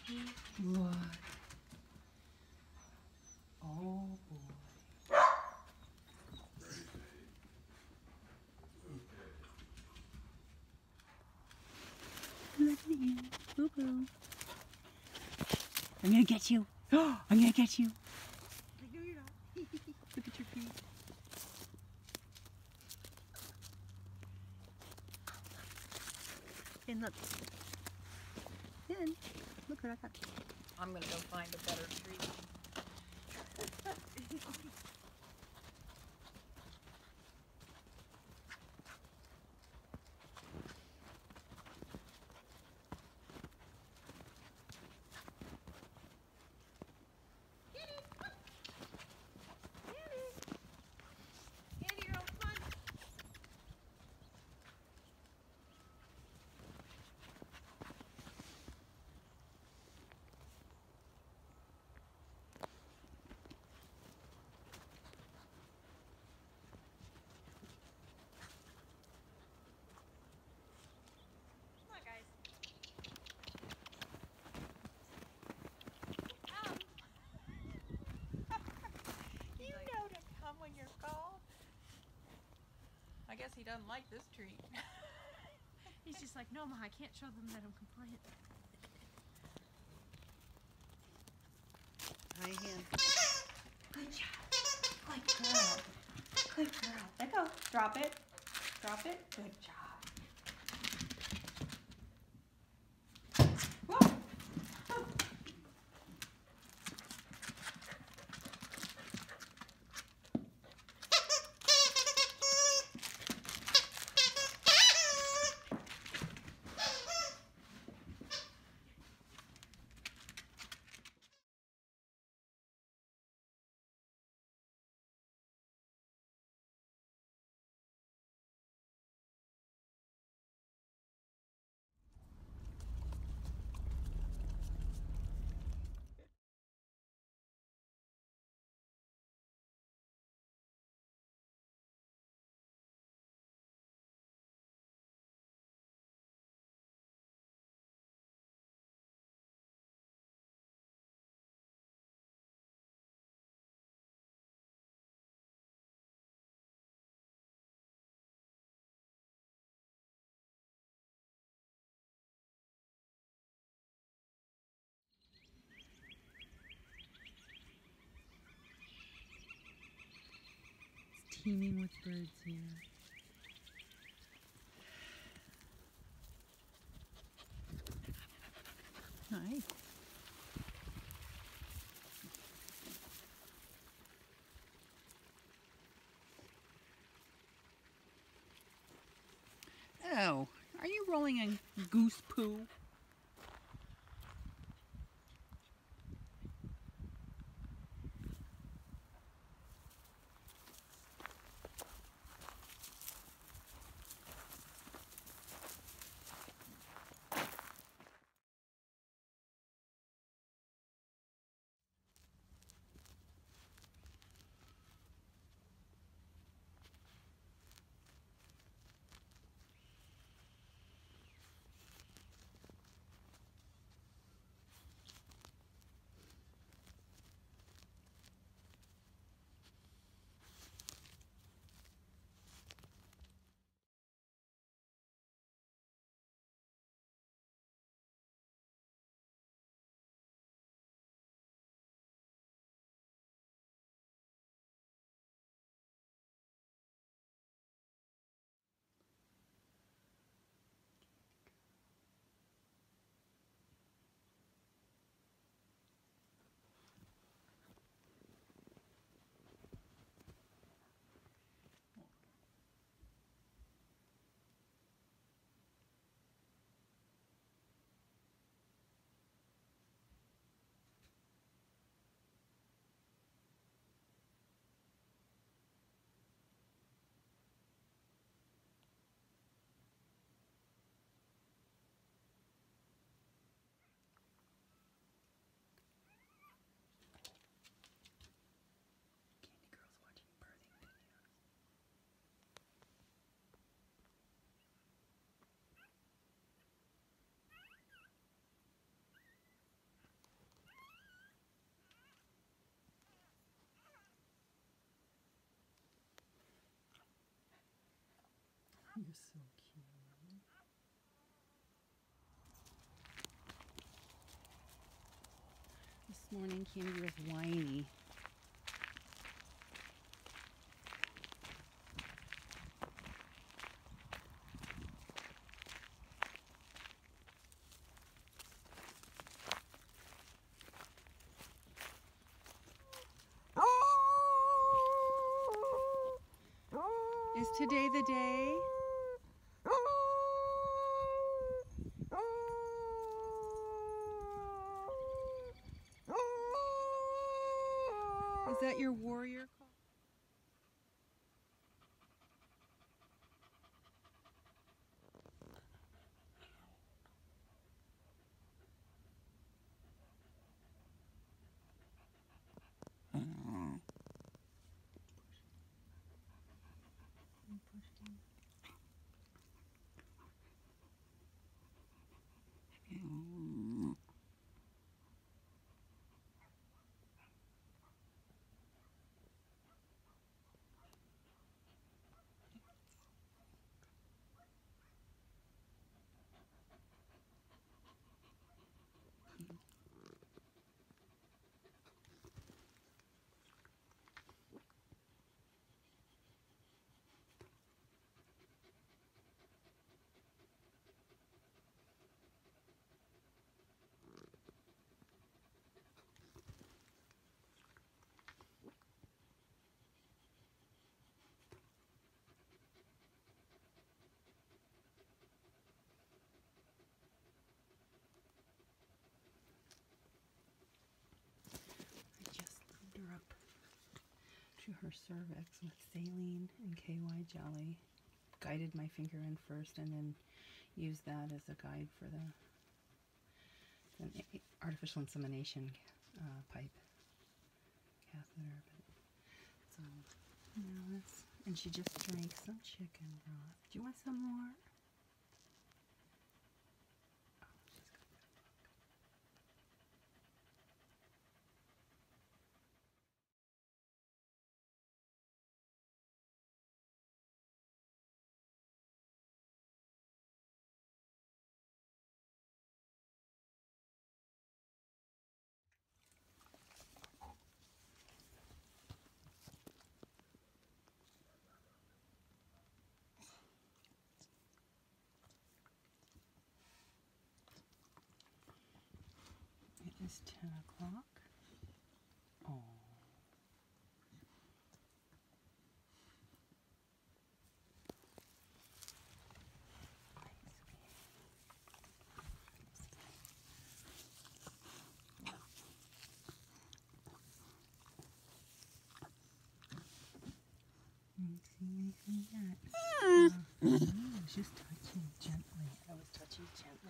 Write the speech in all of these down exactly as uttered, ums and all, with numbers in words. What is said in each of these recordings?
What? Oh boy. Look at you. Boo boo. I'm gonna get you. I'm gonna get you. No, you're not. Look at your feet. And look. Then, look what I got. I'm gonna go find a better tree. I guess he doesn't like this treat. He's just like, no, Ma, I can't show them that I'm compliant. Hi, hand. Good job. Good girl. Good girl. Let go. Drop it. Drop it. Good job. Whoa. Oh. Teeming with birds here. Hi. Oh, are you rolling in goose poo? You're so cute. This morning Candy was whiny. Is today the day? Is that your warrior call? I just lubed her up to her cervix with saline and K Y jelly. Guided my finger in first and then used that as a guide for the, the artificial insemination uh, pipe catheter. But so now that's, and she just drank some chicken broth. Do you want some more? It is ten o'clock. Oh. Didn't see anything yet. Uh, I was just touching gently. I was touching gently.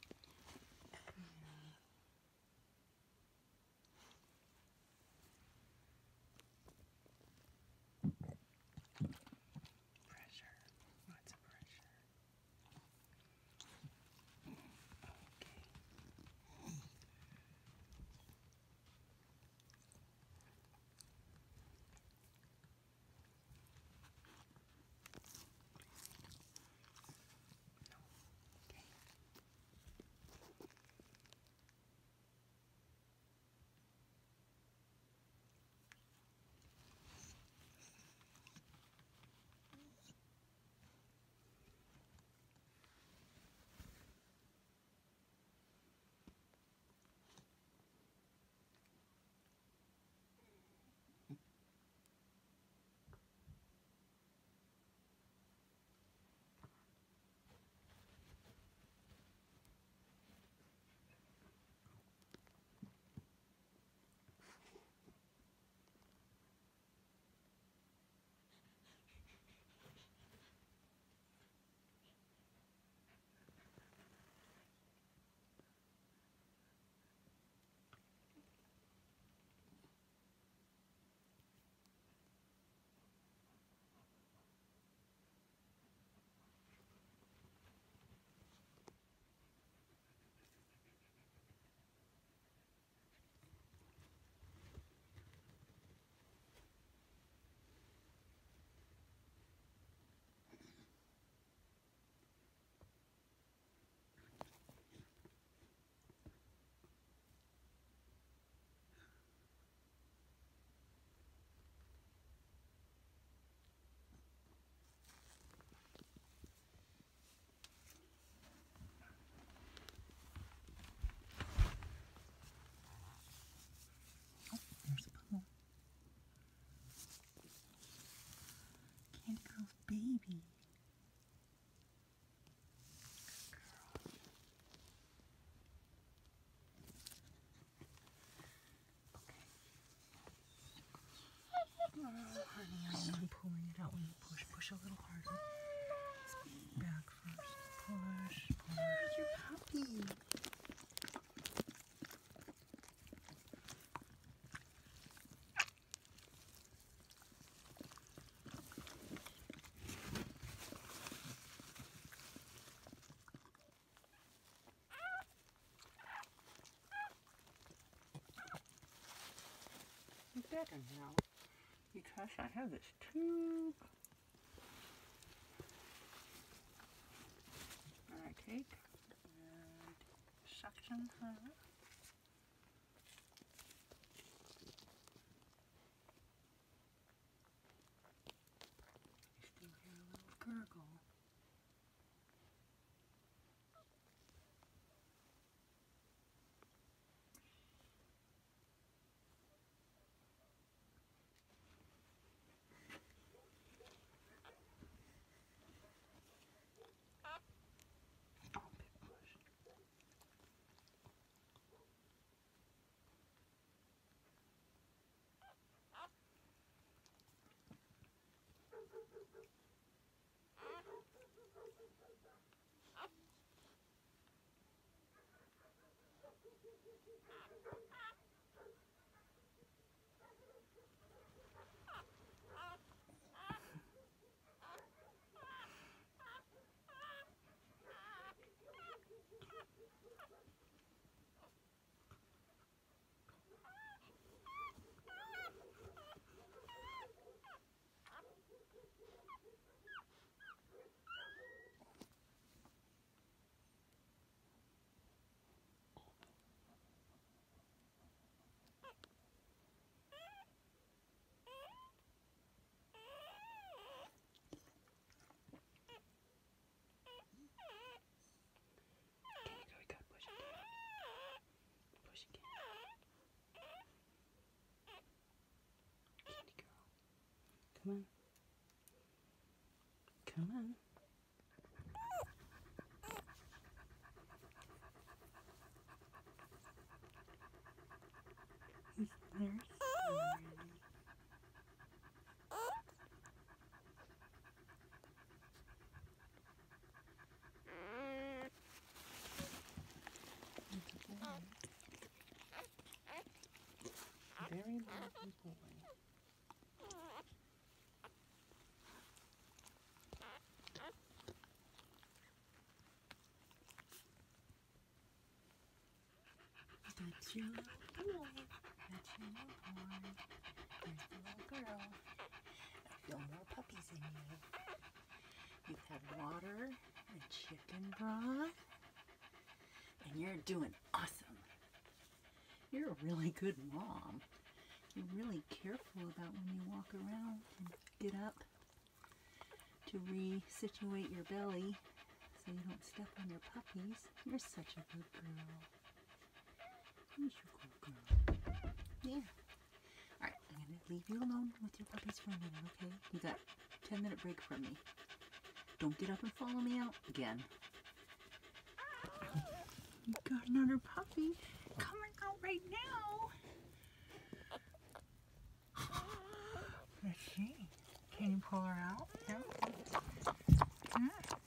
Pressure. Lots of pressure. Okay. Okay. Candy Girl's baby. Oh, honey, I'm pulling it out when you push. Push a little harder. Back first. Push, push. Where's your puppy? Better now, because I have this tube. And I take and suction her. You still hear a little gurgle. Come on. Come on. He's there. Very lovely boy. That's your little boy. That's your little boy. There's the little girl. I feel more puppies in you. You've had water and chicken broth. And you're doing awesome. You're a really good mom. You're really careful about when you walk around and get up to resituate your belly so you don't step on your puppies. You're such a good girl. Who's your good girl? Yeah. Alright, I'm going to leave you alone with your puppies for a minute, okay? You got a ten minute break from me. Don't get up and follow me out again. You got another puppy coming out right now. Let's see. Can you pull her out? No? Hmm?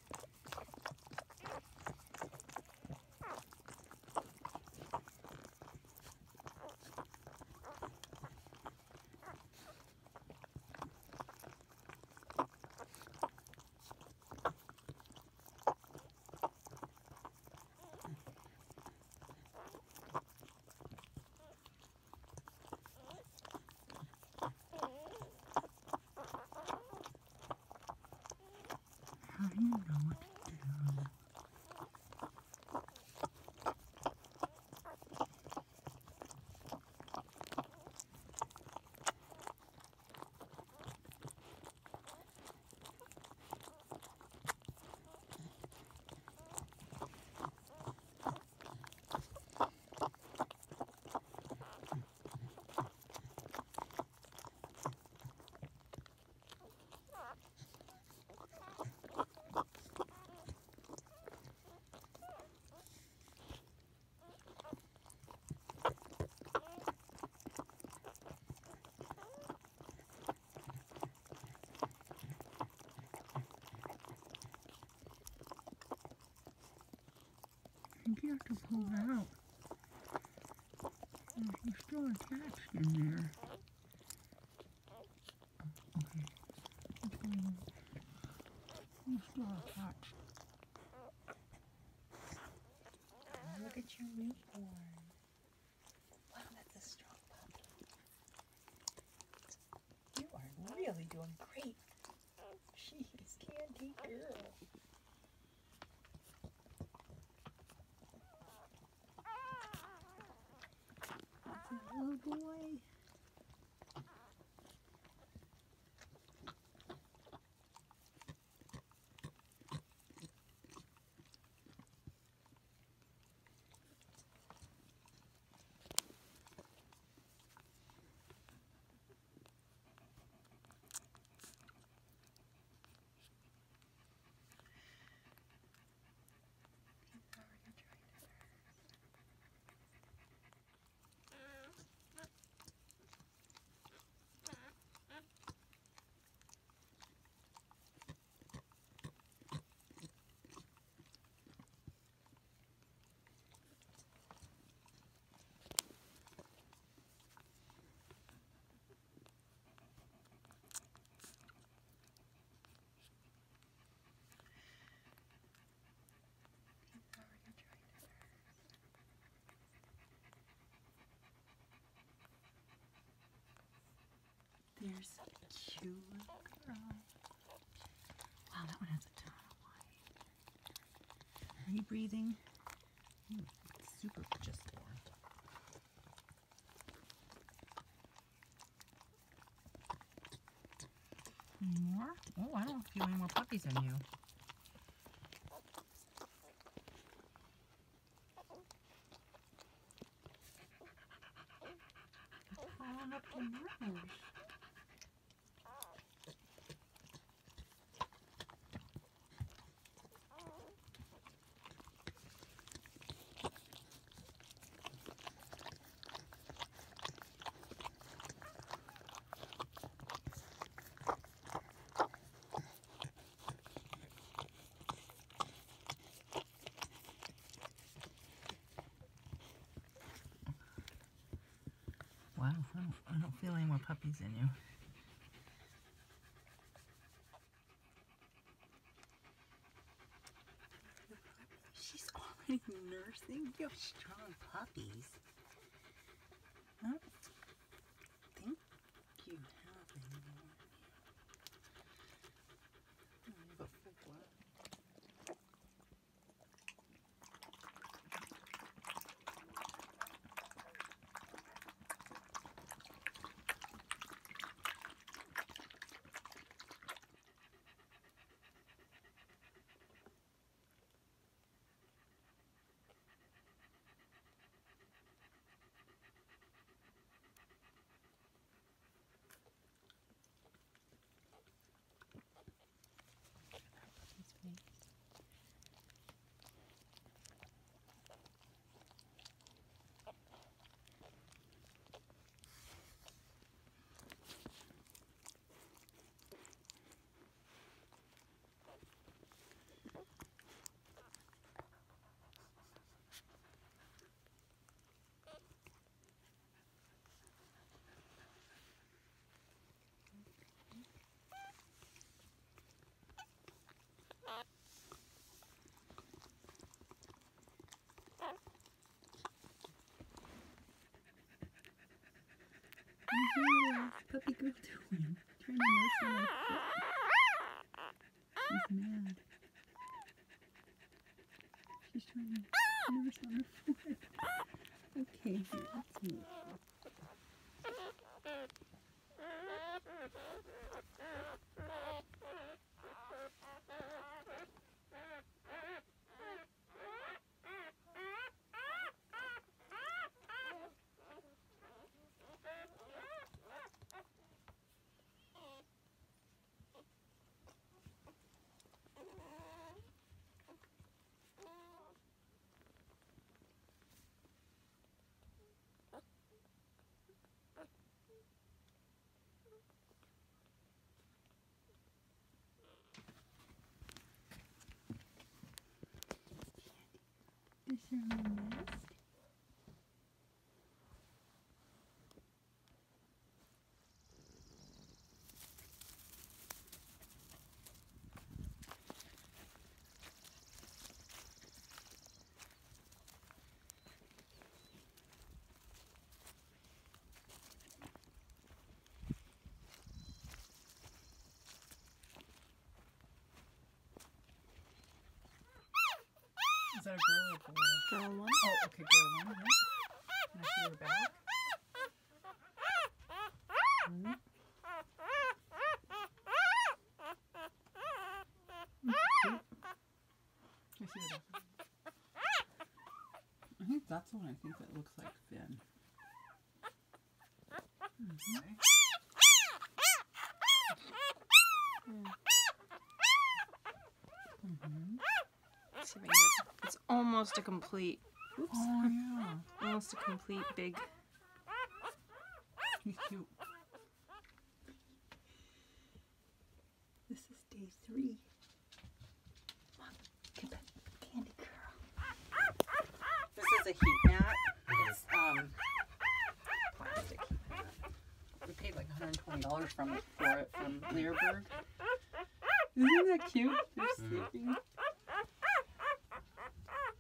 You know what to do. think you have to pull her out. Oh, she's still attached in there. Oh, okay. What's going on? She's still attached. Oh, look at your newborn. Wow, that's a strong puppy. You are really doing great. She's candy girl. That's a little boy. There's a cute little girl. Wow, that one has a ton of white. Are you breathing? Mm, super just born. Any more? Oh, I don't feel any more puppies in you. They're crawling up your nose. Wow, I don't, I don't feel any more puppies in you. She's already nursing. You have strong puppies. I don't think you have any more. Oh, you have a full blood. Puppy girl doing? Trying to nurse on her foot. She's mad. She's trying to nurse on her foot. Okay, here, let's move. Is there a little nest? Is that a girl or boy? Girl one. Oh, okay, girl one, right? Can I see her back? Mm-hmm. Mm, cute. Can I see her back? I think that's the one I think that looks like Finn. Mm-hmm. Okay. Mm-hmm. See if I can get- It's almost a complete. Oops. Oh, yeah. Almost a complete big. He's cute. This is day three. Mom, get that candy girl. This is a heat mat. It's um plastic heat mat. We paid like one hundred twenty dollars from it for it from Learburg. Isn't that cute? They're sleeping.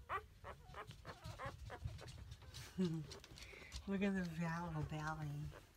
Look at the valve belly.